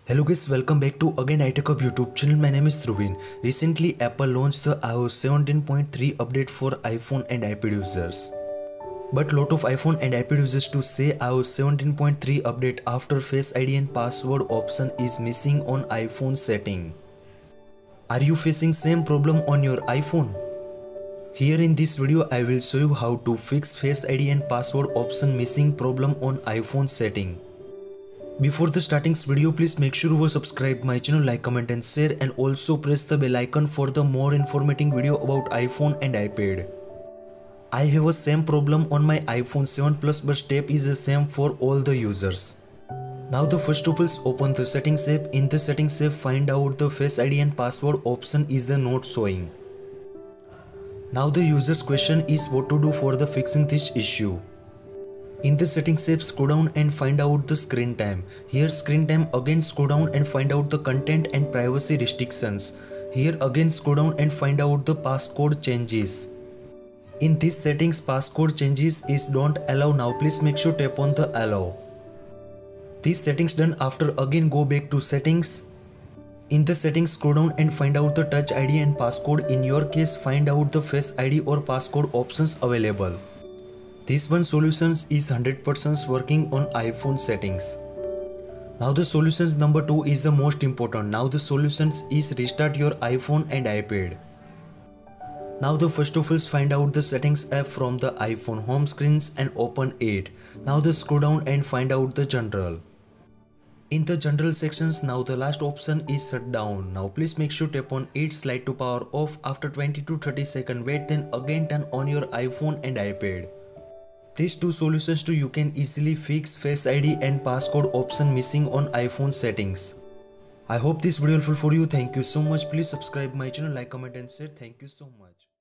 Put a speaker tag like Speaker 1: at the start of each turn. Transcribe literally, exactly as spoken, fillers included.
Speaker 1: Hello guys, welcome back to again iTechHub YouTube channel. My name is Dhruvin. Recently, Apple launched the i O S seventeen point three update for iPhone and iPad users. But lot of iPhone and iPad users to say i O S seventeen point three update after Face I D and password option is missing on iPhone setting. Are you facing same problem on your iPhone? Here in this video, I will show you how to fix Face I D and password option missing problem on iPhone setting. Before the starting this video, please make sure you subscribe my channel, like, comment and share, and also press the bell icon for the more informative video about iPhone and iPad. I have a same problem on my iPhone seven Plus, but step is the same for all the users. Now the first of all, open the settings app. In the settings app, find out the Face I D and password option is not showing. Now the user's question is what to do for the fixing this issue. In the settings app, scroll down and find out the screen time. Here screen time, again scroll down and find out the content and privacy restrictions. Here again scroll down and find out the passcode changes. In these settings, passcode changes is don't allow. Now please make sure tap on the allow. These settings done, after again go back to settings. In the settings, scroll down and find out the touch I D and passcode. In your case, find out the face I D or passcode options available. This one solutions is one hundred percent working on iPhone settings. Now the solutions number two is the most important. Now the solutions is restart your iPhone and iPad. Now the first of all, find out the settings app from the iPhone home screens and open it. Now the scroll down and find out the general. In the general sections, now the last option is shut down. Now please make sure tap on it, slide to power off. After twenty to thirty seconds wait, then again turn on your iPhone and iPad. These two solutions too, you can easily fix Face I D and passcode option missing on iPhone settings. I hope this video helpful for you. Thank you so much. Please subscribe my channel, like, comment and share. Thank you so much.